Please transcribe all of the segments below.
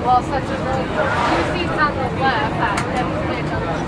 Well, such as the two seats on the left, that was the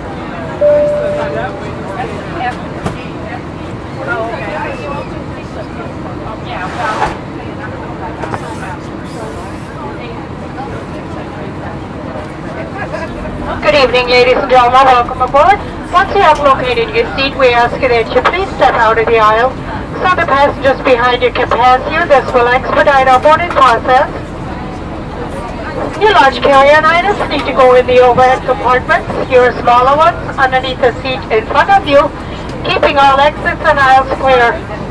Good evening, ladies and gentlemen. Welcome aboard. Once you have located your seat, we ask that you please step out of the aisle so the passengers behind you can pass you. This will expedite our boarding process. Your large carry-on items need to go in the overhead compartments. Your smaller ones underneath the seat in front of you, keeping all exits and aisles clear.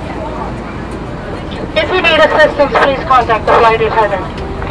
If you need assistance, please contact the flight attendant.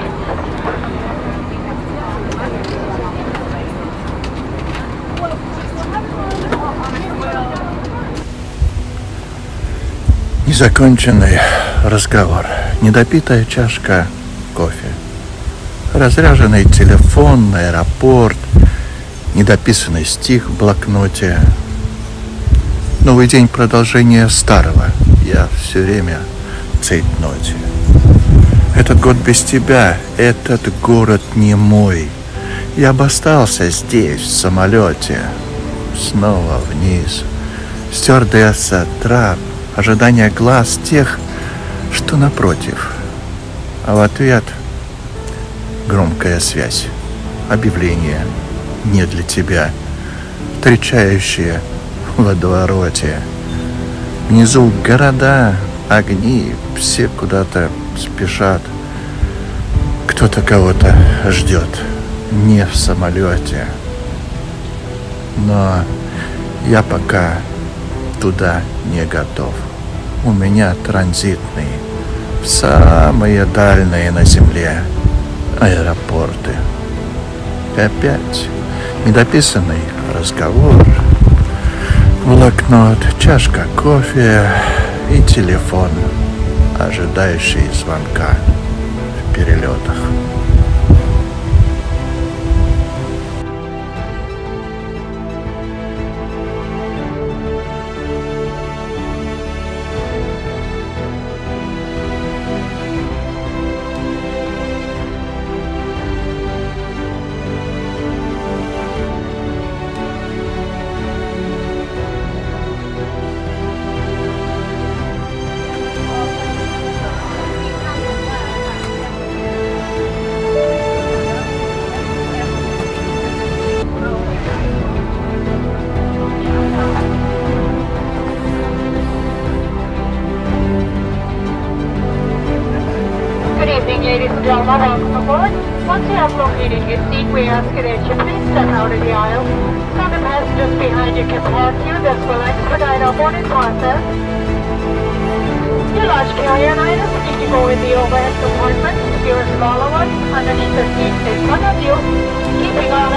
Незаконченный разговор, недопитая чашка кофе, разряженный телефон, аэропорт, недописанный стих в блокноте. Новый день продолжения старого. Я все время цейтноте. Этот год без тебя, этот город не мой. Я бы остался здесь, в самолете. Снова вниз. Стюардесса, трап. Ожидание глаз тех, что напротив. А в ответ громкая связь. Объявление не для тебя. Встречающие в водовороте. Внизу города, огни, все куда-то спешат. Кто-то кого-то ждет. Не в самолете. Но я пока туда не готов. У меня транзитный в самые дальние на земле аэропорты. И опять недописанный разговор, блокнот, чашка кофе и телефон, ожидающий звонка в перелетах. Ladies and gentlemen, welcome aboard. Once you have located your seat, we ask that you please step out of the aisle so the passengers behind you can pass you. This will expedite our boarding process. Your large carry-on items need to go in the overhead compartment. Your smaller ones underneath the seat in front of you, keeping all